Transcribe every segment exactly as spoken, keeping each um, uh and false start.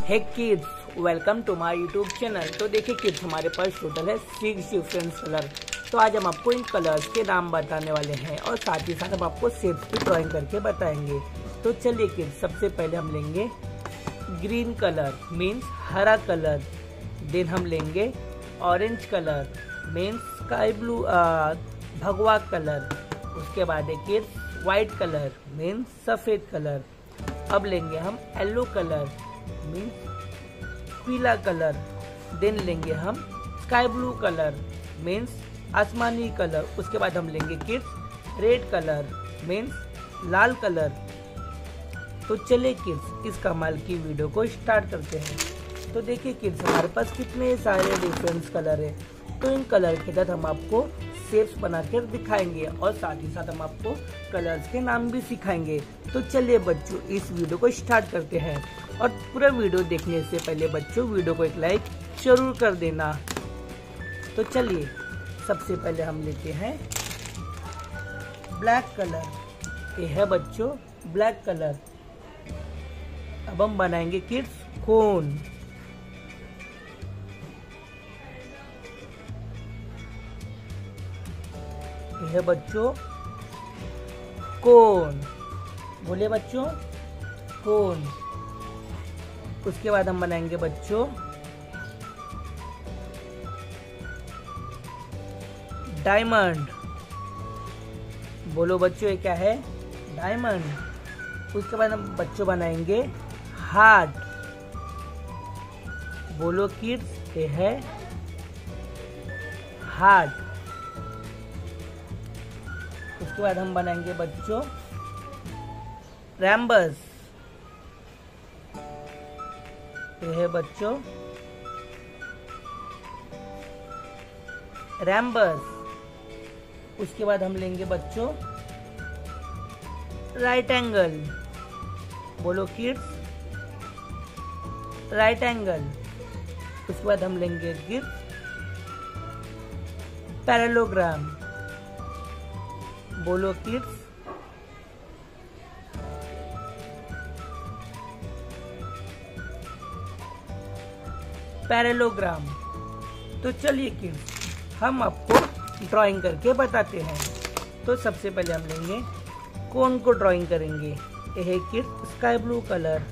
Hey kids, welcome to my YouTube channel. तो देखिए kids, हमारे पास टोटल है सिक्स डिफरेंट कलर। तो आज हम आपको इन कलर्स के नाम बताने वाले हैं और साथ ही साथ हम आपको शेप्स की ड्राइंग करके बताएंगे। तो चलिए किड्स, सबसे पहले हम लेंगे ग्रीन कलर मीन्स हरा कलर। देन हम लेंगे orange colour means sky blue भगवा कलर। उसके बाद है किड्स वाइट कलर मीन्स सफेद कलर। अब लेंगे हम येलो कलर मीन्स पीला कलर। देन लेंगे हम स्काई ब्लू कलर मीन्स आसमानी कलर। उसके बाद हम लेंगे किड्स रेड कलर मीन्स लाल कलर। तो चलिए किड्स, इस कमाल की वीडियो को स्टार्ट करते हैं। तो देखिए किड्स, हमारे पास कितने सारे डिफरेंट कलर है। तो इन कलर के साथ हम आपको शेप्स बनाकर दिखाएंगे और साथ ही साथ हम आपको कलर्स के नाम भी सिखाएंगे। तो चलिए बच्चों, इस वीडियो को स्टार्ट करते हैं। और पूरा वीडियो देखने से पहले बच्चों वीडियो को एक लाइक जरूर कर देना। तो चलिए, सबसे पहले हम लेते हैं ब्लैक कलर। ये है बच्चों ब्लैक कलर। अब हम बनाएंगे किड्स कोन। ये है बच्चों कोन। बोलिए बच्चों कोन। उसके बाद हम बनाएंगे बच्चों डायमंड। बोलो बच्चों, ये क्या है? डायमंड। उसके बाद हम बच्चों बनाएंगे हार्ट। बोलो किड्स, ये है हार्ट। उसके बाद हम बनाएंगे बच्चों रैम्बस। ये है बच्चों रैम्बस। उसके बाद हम लेंगे बच्चों राइट एंगल। बोलो किड्स राइट एंगल। उसके बाद हम लेंगे किड्स पैरेललोग्राम। बोलो किड्स पैरेललोग्राम। तो चलिए किड्स, हम आपको ड्राइंग करके बताते हैं। तो सबसे पहले हम लेंगे कोन को ड्राइंग करेंगे। यह है kids sky blue colour.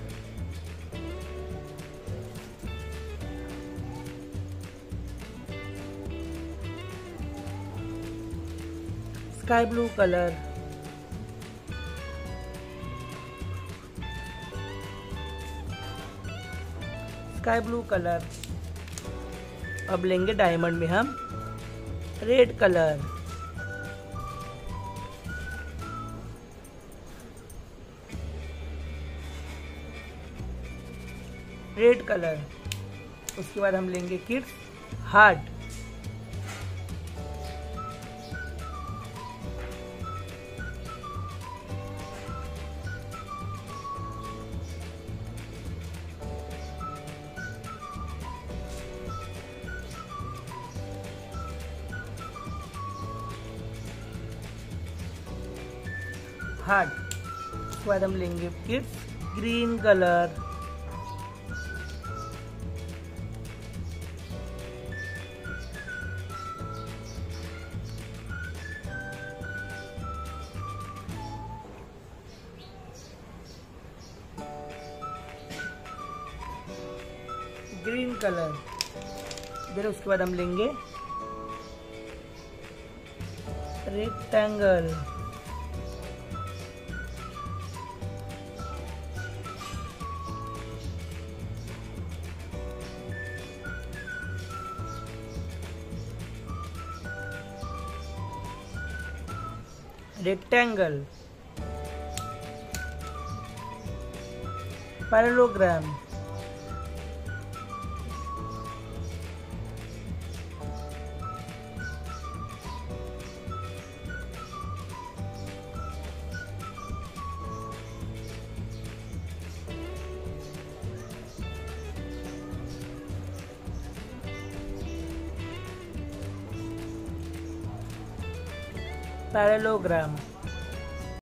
Sky blue colour. Sky blue colour. अब लेंगे डायमंड में हम रेड कलर। Red colour. उसके बाद हम लेंगे किड्स हार्ट। हार्ट। उसके बाद हम लेंगे kids green colour. Green colour. फिर उसके बाद हम लेंगे रेक्टेंगल। रेक्टेंगल। पैरेललोग्राम। पैरेललोग्राम।